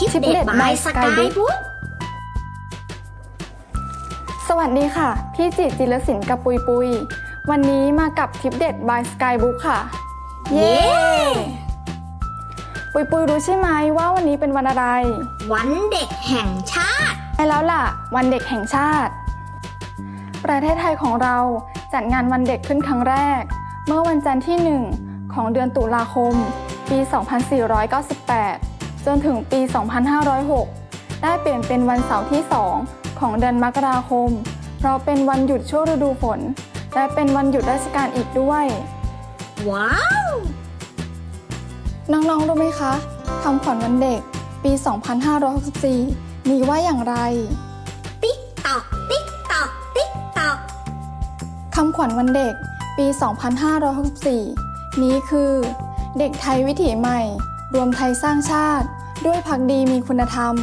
ทิปเด็ดบายสกายบุ๊กสวัสดีค่ะพี่จิรศิลป์กับปุยวันนี้มากับทิปเด็ดบายสกายบุ๊กค่ะเย้ปุยรู้ใช่ไหมว่าวันนี้เป็นวันอะไรวันเด็กแห่งชาติใช่แล้วล่ะวันเด็กแห่งชาติประเทศไทยของเราจัดงานวันเด็กขึ้นครั้งแรกเมื่อวันจันทร์ที่1ของเดือนตุลาคมปี2498จนถึงปี2506ได้เปลี่ยนเป็นวันเสาร์ที่2ของเดือนมกราคมเพราะเป็นวันหยุดช่วงฤดูฝนและเป็นวันหยุดราชการอีกด้วยว้าวน้องๆรู้ไหมคะคำขวัญวันเด็กปี2564มีว่าอย่างไรติ๊กตอกติ๊กตอกติ๊กตอกคำขวัญวันเด็กปี2564นี้คือเด็กไทยวิถีใหม่รวมไทยสร้างชาติด้วยภักดีมีคุณธรรม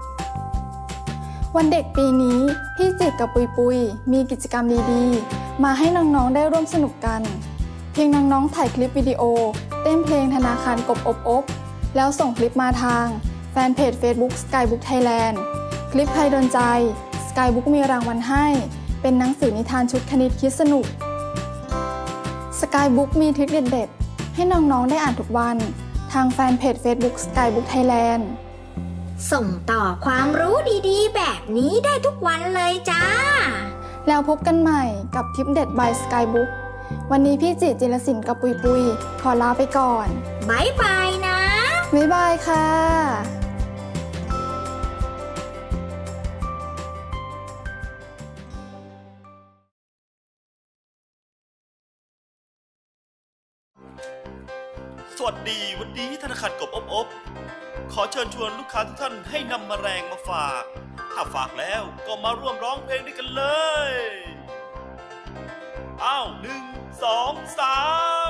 วันเด็กปีนี้พี่จิตกับปุยมีกิจกรรมดีๆมาให้น้องๆได้ร่วมสนุกกันเพียงน้องๆถ่ายคลิปวิดีโอเต้นเพลงธนาคารกบอบแล้วส่งคลิปมาทางแฟนเพจ Facebook Skybook Thailand คลิปใครโดนใจ Skybook มีรางวัลให้เป็นหนังสือนิทานชุดคณิตคิดสนุก Skybook มีทริคเด็ดๆให้น้องๆได้อ่านทุกวันทางแฟนเพจ Facebook Skybook Thailand ส่งต่อความรู้ดีๆแบบนี้ได้ทุกวันเลยจ้าแล้วพบกันใหม่กับทิปเด็ด by Skybook วันนี้พี่จิรศิลป์กับปุยขอลาไปก่อนบ๊ายบายนะบ๊ายบายค่ะสวัสดีวันนี้ธนาคารกบอบขอเชิญชวนลูกค้าทุกท่านให้นำแมลงมาฝากถ้าฝากแล้วก็มาร่วมร้องเพลงด้วยกันเลยอ้าว1 2 3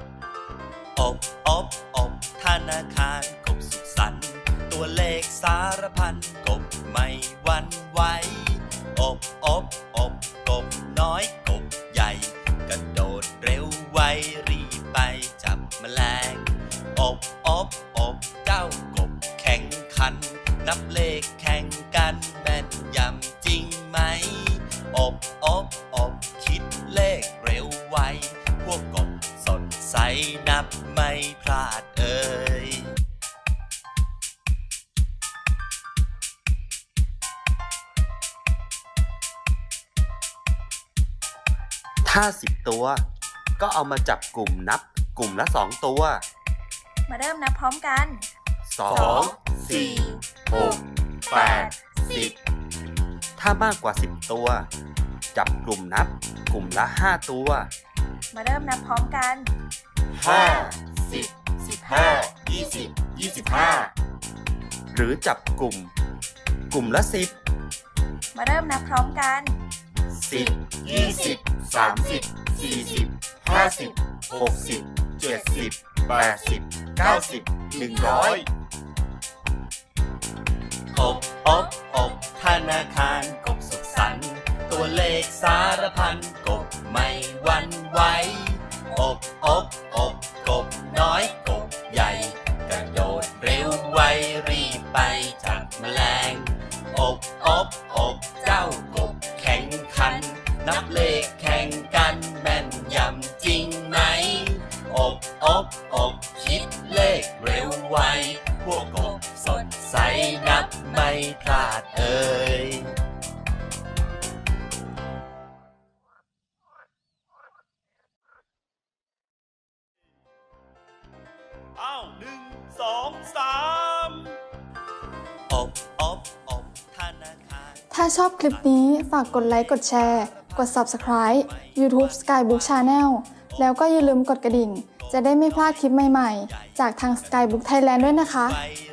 อบธนาคารกบสุขสันต์ตัวเลขสารพันกบไม่หวั่นไหวอบกบน้อยกบใหญ่กระโดดเร็วไวรีบไปจับแมลงอบเจ้ากบแข่งขันนับเลขแข่งกันแม่นยำจริงไหมอบคิดเลขเร็วไวพวกกบสดใสนับไม่พลาดเอ่ยถ้า10 ตัวก็เอามาจับกลุ่มนับกลุ่มละ2 ตัวมาเริ่มนับพร้อมกัน 2 4 6 8 10ถ้ามากกว่า10 ตัวจับกลุ่มนับกลุ่มละ5 ตัวมาเริ่มนับพร้อมกัน 5 10 15 20 25หรือจับกลุ่มละ10 มาเริ่มนับพร้อมกัน 10 20 30 40 50 60 70 80 90 100อบธนาคารกบสุขสันต์ตัวเลขสารพันกบไม่หวั่นไหวอบกบน้อยกบใหญ่กระโดดเร็วไวรีบไปจับแมลงอบเจ้ากบแข่งขันนับเลขแข่งกันแม่นยำจริงไหมอบคิดเลขเร็วไวพวกกบสดใสนับไม่พลาดเอ่ยอ้าว1 2 3 อบธนาคารถ้าชอบคลิปนี้ฝากกดไลค์กดแชร์กด Subscribe YouTube Skybook Channel แล้วก็อย่าลืมกดกระดิ่งจะได้ไม่พลาดคลิปใหม่ๆจากทาง Skybook Thailand ด้วยนะคะ